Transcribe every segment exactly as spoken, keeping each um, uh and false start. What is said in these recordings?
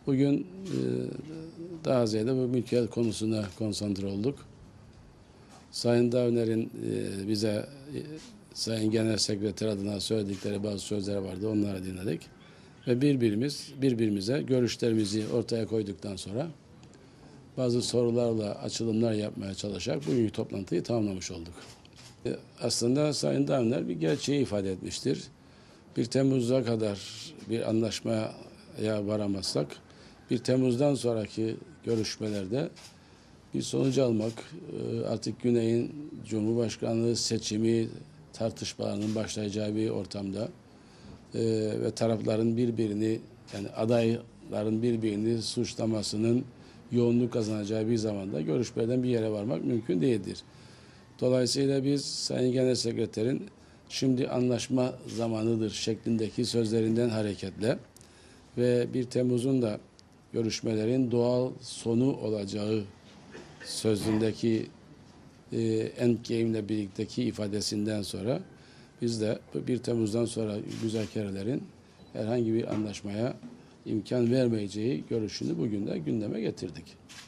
Bugün e, daha ziyade bu mülkiyet konusuna konsantre olduk. Sayın Davner'in e, bize e, Sayın Genel Sekreter adına söyledikleri bazı sözler vardı. Onları dinledik. Ve birbirimiz birbirimize görüşlerimizi ortaya koyduktan sonra bazı sorularla açılımlar yapmaya çalışarak bugünkü toplantıyı tamamlamış olduk. E, aslında Sayın Davner bir gerçeği ifade etmiştir. bir Temmuz'a kadar bir anlaşmaya varamazsak bir Temmuz'dan sonraki görüşmelerde bir sonuç almak, artık Güney'in Cumhurbaşkanlığı seçimi tartışmalarının başlayacağı bir ortamda ve tarafların birbirini, yani adayların birbirini suçlamasının yoğunluk kazanacağı bir zamanda görüşmeden bir yere varmak mümkün değildir. Dolayısıyla biz Sayın Genel Sekreterin şimdi anlaşma zamanıdır şeklindeki sözlerinden hareketle ve bir Temmuz'un da görüşmelerin doğal sonu olacağı sözündeki e, endgame'le birlikteki ifadesinden sonra biz de bir Temmuz'dan sonra müzakerelerin herhangi bir anlaşmaya imkan vermeyeceği görüşünü bugün de gündeme getirdik.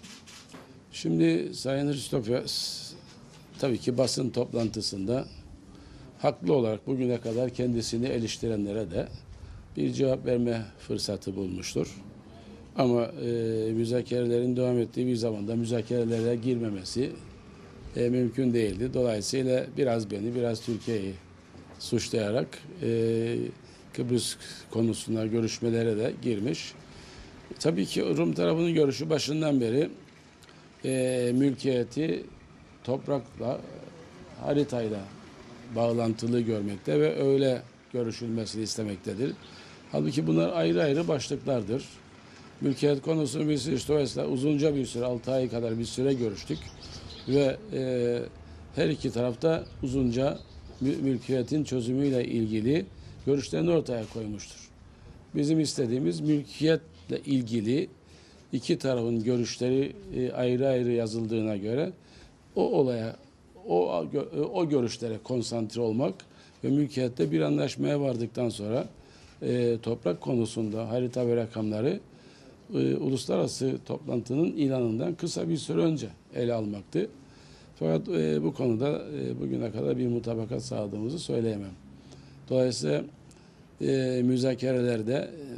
Şimdi Sayın Ristofes tabii ki basın toplantısında haklı olarak bugüne kadar kendisini eleştirenlere de bir cevap verme fırsatı bulmuştur. Ama e, müzakerelerin devam ettiği bir zamanda müzakerelere girmemesi e, mümkün değildi. Dolayısıyla biraz beni, biraz Türkiye'yi suçlayarak e, Kıbrıs konusunda görüşmelere de girmiş. Tabii ki Rum tarafının görüşü başından beri e, mülkiyeti toprakla, haritayla bağlantılı görmekte ve öyle görüşülmesini istemektedir. Halbuki bunlar ayrı ayrı başlıklardır. Mülkiyet konusunu biz işte uzunca bir süre, altı ay kadar bir süre görüştük. Ve e, her iki tarafta uzunca mülkiyetin çözümüyle ilgili görüşlerini ortaya koymuştur. Bizim istediğimiz mülkiyetle ilgili iki tarafın görüşleri e, ayrı ayrı yazıldığına göre o olaya, o, o görüşlere konsantre olmak ve mülkiyette bir anlaşmaya vardıktan sonra e, toprak konusunda harita ve rakamları e, uluslararası toplantının ilanından kısa bir süre önce ele almaktı. Fakat e, bu konuda e, bugüne kadar bir mutabakat sağladığımızı söyleyemem. Dolayısıyla e, müzakerelerde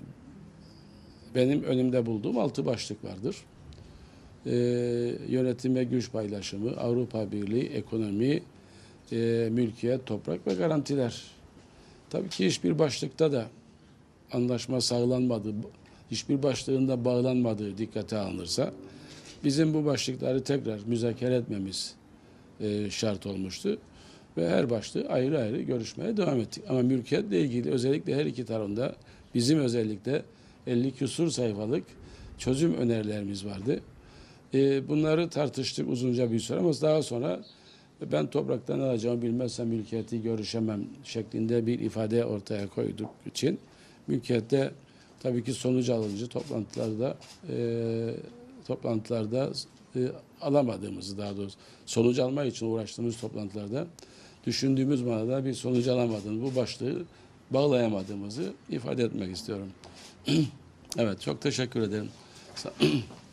e, benim önümde bulduğum altı başlık vardır. E, yönetim ve güç paylaşımı, Avrupa Birliği, ekonomi, e, mülkiyet, toprak ve garantiler. Tabii ki hiçbir başlıkta da anlaşma sağlanmadığı, hiçbir başlığında bağlanmadığı dikkate alınırsa bizim bu başlıkları tekrar müzakere etmemiz e, şart olmuştu. Ve her başlığı ayrı ayrı görüşmeye devam ettik. Ama mülkiyetle ilgili özellikle her iki tarafında bizim özellikle elli küsur sayfalık çözüm önerilerimiz vardı. E, bunları tartıştık uzunca bir süre ama daha sonra ben topraktan alacağımı bilmezsem mülkiyeti görüşemem şeklinde bir ifade ortaya koyduk için mülkiyette tabii ki sonuç alıcı toplantılarda e, toplantılarda e, alamadığımızı, daha doğrusu sonuç alma için uğraştığımız toplantılarda düşündüğümüz manada bir sonuç alamadığımız, bu başlığı bağlayamadığımızı ifade etmek istiyorum. Evet, çok teşekkür ederim.